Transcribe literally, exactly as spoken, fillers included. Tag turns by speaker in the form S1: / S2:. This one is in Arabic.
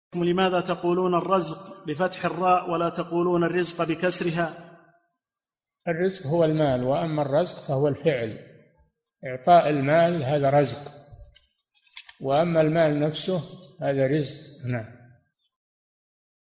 S1: لماذا تقولون الرزق بفتح الراء ولا تقولون الرزق بكسرها؟
S2: الرزق هو المال، وأما الرزق فهو الفعل. إعطاء المال هذا رزق، وأما المال نفسه هذا رزق. نعم.